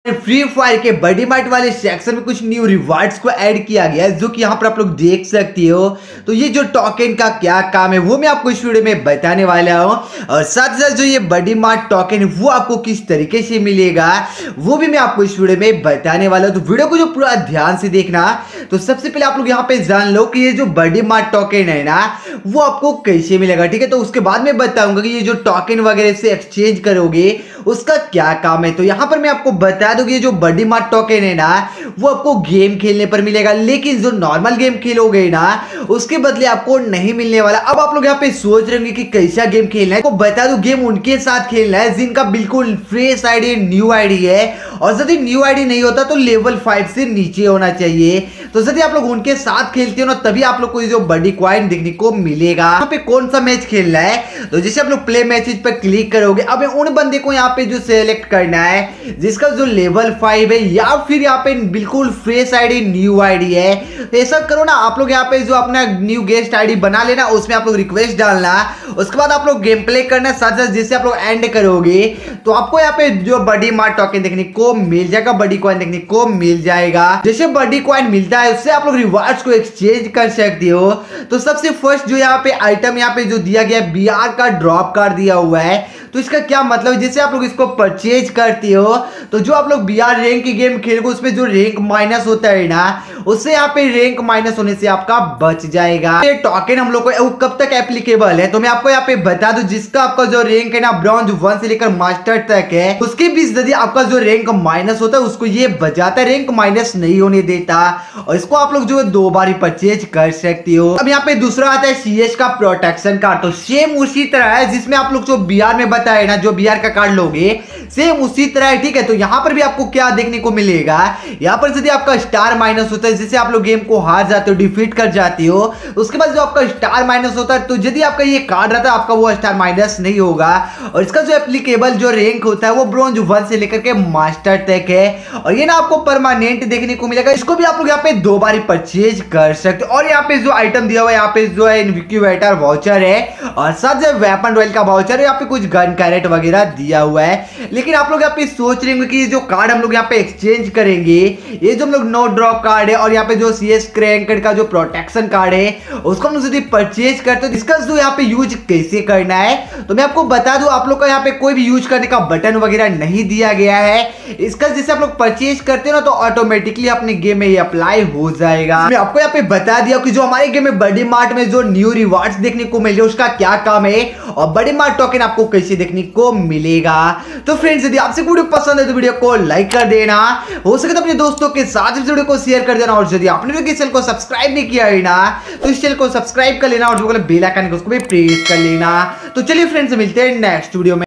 Free fire के बडी mart वाले section में कुछ न्यू रिवार्ड्स को ऐड किया गया है, जो कि यहाँ पर आप लोग देख सकते हो। तो ये जो टोकन का क्या काम है वो मैं आपको इस वीडियो में बताने वाला हूँ, और साथ ही साथ जो ये बडी मार्ट टोकन वो आपको किस तरीके से मिलेगा वो भी मैं आपको इस वीडियो में बताने वाला हूँ। तो वीडियो को जो पूरा ध्यान से देखना। तो सबसे पहले आप लोग यहाँ पे जान लो कि ये जो बडी मार्ट टोकन है ना वो आपको कैसे मिलेगा, ठीक है। तो उसके बाद में बताऊंगा कि ये जो टोकन वगैरह से एक्सचेंज करोगे उसका क्या काम है। तो यहाँ पर मैं आपको बता दूं कि ये जो बडी मार्ट टोकन है ना वो आपको गेम खेलने पर मिलेगा, लेकिन जो नॉर्मल गेम खेलोगे ना उसके बदले आपको नहीं मिलने वाला। अब आप लोग यहाँ पे सोच रहे होंगे कि कैसा गेम खेलना है। तो बता दूं गेम उनके साथ खेलना है जिनका बिल्कुल फ्रेश आईडी न्यू आईडी है, और यदि न्यू आईडी नहीं होता तो लेवल 5 से नीचे होना चाहिए। तो यदि आप लोग उनके साथ खेलते हो ना तभी आप लोग को जो बडी कॉइन देखने को मिलेगा। यहाँ पे कौन सा मैच खेलना है, तो जैसे आप लोग प्ले मैचेस पर क्लिक करोगे, अब उन बंदे को यहाँ पे जो सिलेक्ट करना है जिसका जो लेवल 5 है या फिर यहाँ पे बिल्कुल फ्रेश आईडी न्यू आईडी है। तो ऐसा करो ना, आप लोग यहाँ पे जो अपना न्यू गेस्ट आईडी बना लेना, उसमें आप लोग रिक्वेस्ट डालना, उसके बाद आप लोग गेम प्ले करना। साथ साथ जैसे आप लोग एंड करोगे तो आपको यहाँ पे जो बडी मार्ट टोकन देखने को मिल जाएगा, बडी कॉइन देखने को मिल जाएगा। जैसे बडी कॉइन मिलता है उससे आप लोग रिवार्ड्स को एक्सचेंज कर सकते हो। तो सबसे फर्स्ट जो यहाँ पे आइटम यहाँ पे जो दिया गया है बीआर का ड्रॉप कार्ड दिया हुआ है। तो इसका क्या मतलब है, जैसे आप लोग इसको परचेज करते हो तो जो आप लोग बीआर रैंक की गेम खेलोगे उसमें जो रैंक माइनस होता है ना उससे यहाँ पे रैंक माइनस होने से आपका बच जाएगा। ये टोकन हम लोग को कब तक एप्लीकेबल है, तो मैं आपको यहाँ पे बता दूं जिसका आपका जो रैंक है ना ब्रॉन्ज 1 से लेकर मास्टर तक है, उसके बीच यदि आपका जो रैंक माइनस होता है उसको ये बचाता है, रैंक माइनस नहीं होने देता, और इसको आप लोग जो है 2 बार ही परचेज कर सकते हो। अब यहाँ पे दूसरा आता है सीएस का प्रोटेक्शन कार्ड। तो सेम उसी तरह है जिसमें आप लोग जो बीआर में बताए ना, जो बीआर का कार्ड लोगे सेम उसी तरह है, ठीक है। तो यहाँ पर भी आपको क्या देखने को मिलेगा, यहाँ पर यदि आपका स्टार माइनस होता है, जैसे आप लोग गेम को हार जाते हो, डिफीट कर जाते हो, उसके बाद जो आपका स्टार माइनस होता है, तो यदि आपका ये कार्ड रहता है आपका वो स्टार माइनस नहीं होगा। और इसका जो एप्लीकेबल जो रैंक होता है वो ब्रॉन्ज 1 से लेकर के मास्टर तक है, और ये ना आपको परमानेंट देखने को मिलेगा। इसको भी आप लोग यहाँ पे 2 बार परचेज कर सकते हो। और यहाँ पे जो आइटम दिया हुआ है, यहाँ पे जो है इनक्यूबेटर वाउचर है, और साथ जो वेपन रॉयल का वाउचर है, यहाँ पे कुछ गन कैरेट वगैरह दिया हुआ है। लेकिन आप लोग यहाँ पे सोच रहे होंगे कि जो कार्ड हम लोग यहाँ पे एक्सचेंज करेंगे, ये जो हम लोग नो ड्रॉप कार्ड है और यहाँ पे जो सीएस क्रैंकेड का जो प्रोटेक्शन कार्ड है उसको हम लोग यदि परचेज करते हो, इसका जो यहाँ पे यूज कैसे करना है तो मैं आपको बता दूं, आप लोग का यहाँ पे कोई भी यूज करने का बटन वगैरह नहीं दिया गया है। इसका जैसे आप लोग परचेज करते हो ना तो ऑटोमेटिकली अपने गेम में ये अप्लाई हो जाएगा। मैं आपको यहाँ पे बता दिया कि जो हमारे गेम में बडी मार्ट में जो न्यू रिवार्ड्स देखने को मिल रहे हैं उसका क्या काम है, और बडी मार्ट टोकन आपको कैसे देखने को मिलेगा। तो फ्रेंड्स यदि आपसे वीडियो पसंद है तो वीडियो को लाइक कर देना, हो सके तो अपने दोस्तों के साथ इस वीडियो को शेयर कर देना, और यदि आपने भी चैनल को सब्सक्राइब नहीं किया है ना तो इस चैनल को सब्सक्राइब कर लेना, और जो बेल आइकन को उसको भी प्रेस कर लेना। तो चलिए फ्रेंड्स मिलते हैं नेक्स्ट वीडियो में।